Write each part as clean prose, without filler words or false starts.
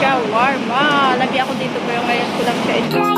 shawarma. Lagi ako dito pero ngayon ko lang siya enjoy.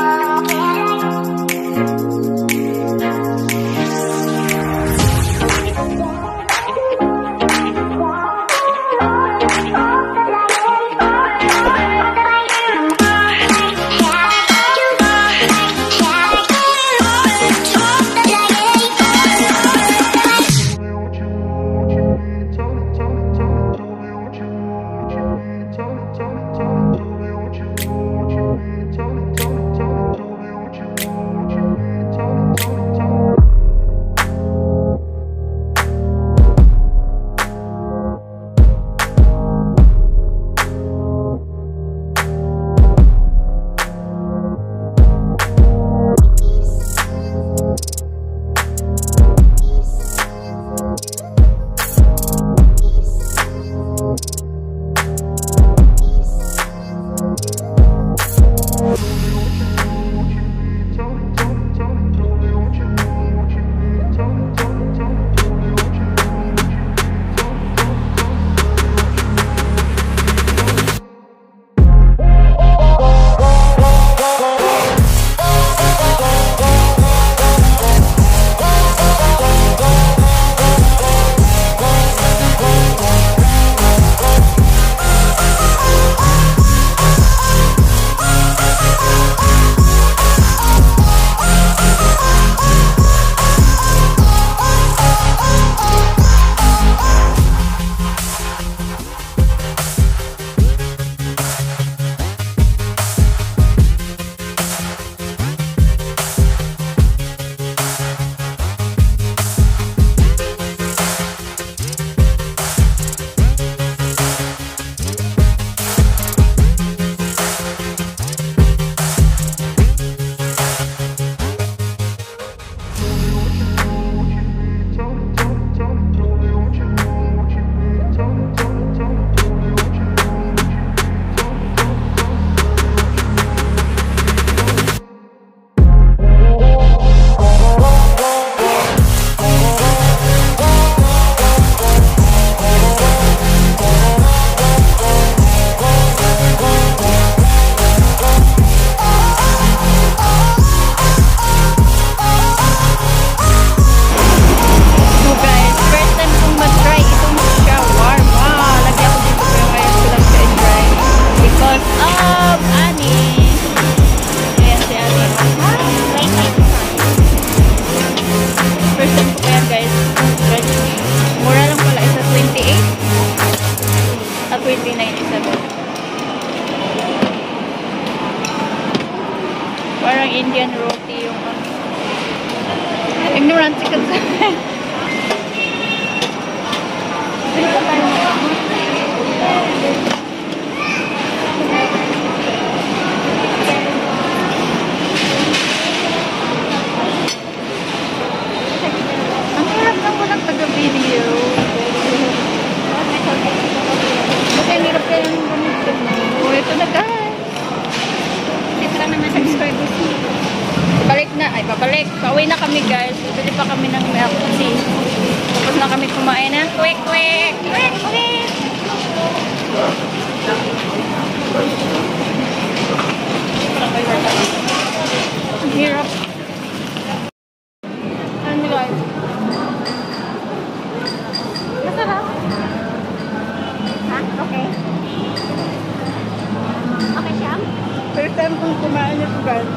Parang Indian roti yung ignorant chicken sa akin. Ang hirap na po ng taga-video. Kasi ang hirap kayo ng ganito. Oh, ito na guys. Dito lang naman subscribers. Balik na. Ay, babalik. Pauwi na kami guys. Bili pa kami ng milk tea. Tapos na kami kumain na. Quick, quick! Quick, quick! Ang hirap. Ano guys? Masarap. Ha? Okay. Okay siya? First time kong kumain ito guys.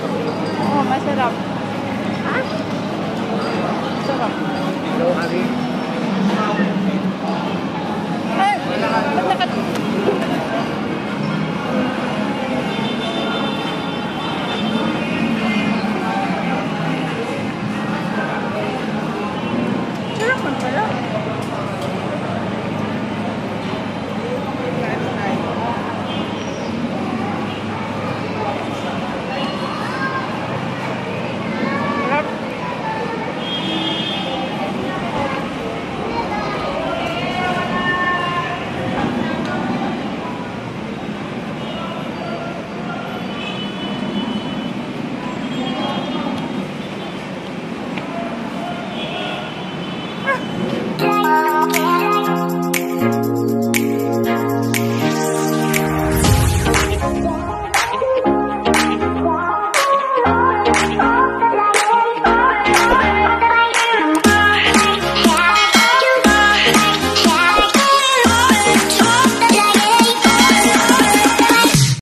Oh, masarap. Ha? Masarap. Hello, Harry.